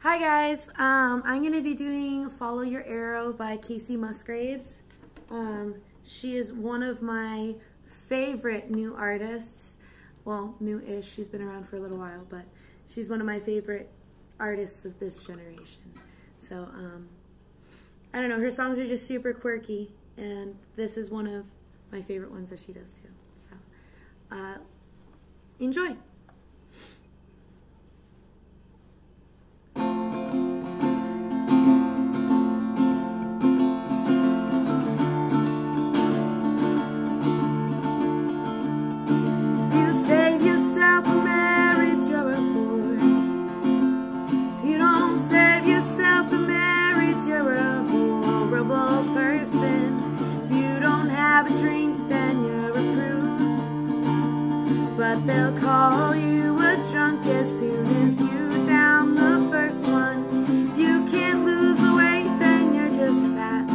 Hi guys, I'm going to be doing Follow Your Arrow by Kasey Musgraves. She is one of my favorite new artists. Well, new-ish, she's been around for a little while, but she's one of my favorite artists of this generation. So, I don't know, her songs are just super quirky, and this is one of my favorite ones that she does too. So, enjoy! But they'll call you a drunk as soon as you down the first one. If you can't lose the weight, then you're just fat.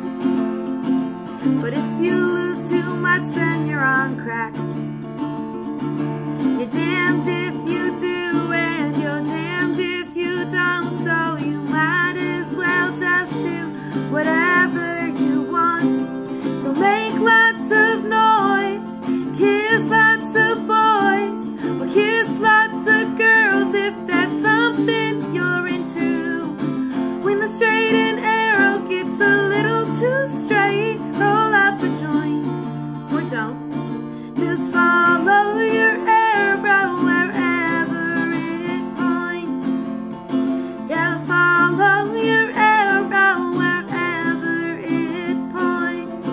But if you lose too much, then you're on crack. You're damned if you do, and you're damned if you don't. So you might as well just do whatever you want. So make lots of noise, kiss lots of boys, kiss lots of girls if that's something you're into. When the straight and arrow gets a little too straight, roll up a joint or don't. Just follow your arrow wherever it points. Yeah, follow your arrow wherever it points.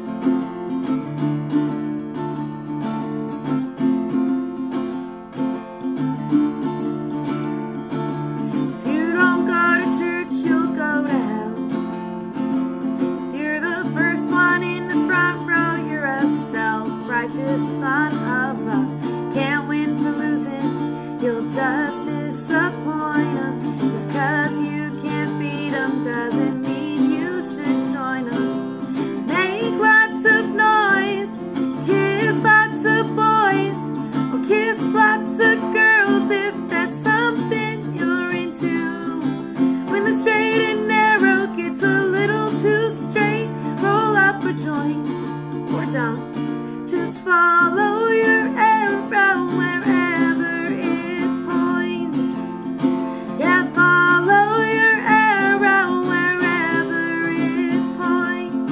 If you don't go to church, you'll go to hell. If you're the first one in the front row, you're a self-righteous son of a can't win for losing. You'll just disappoint them. Just 'cause you can't beat them doesn't mean you should join them. Make lots of noise, kiss lots of boys, or kiss lots of girls if that's something you're into. When the straight and narrow gets a little too straight, roll up a joint or don't. Just follow your arrow wherever it points. Yeah, follow your arrow wherever it points.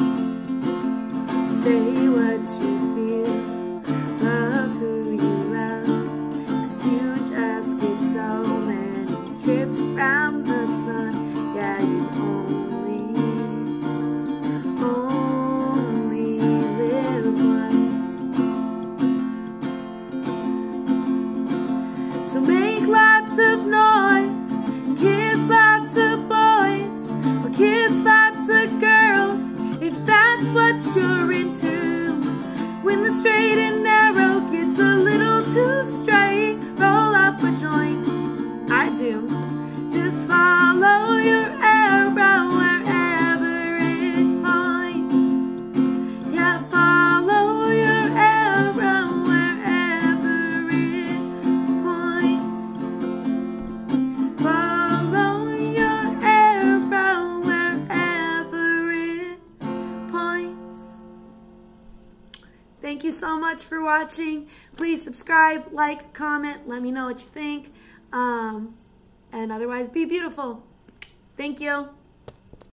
Say what you feel, love who you love, 'cause you just get so many trips around the sun. Yeah, you only live once. So make lots of noise, kiss lots of boys, or kiss lots of girls if that's what you're into. When the straight and narrow gets a little too straight, roll up a joint. I do. Just follow your arrow wherever it points. Yeah, follow your arrow wherever it points. Follow your arrow wherever it points. Thank you so much for watching. Please subscribe, like, comment, let me know what you think. And otherwise, be beautiful. Thank you.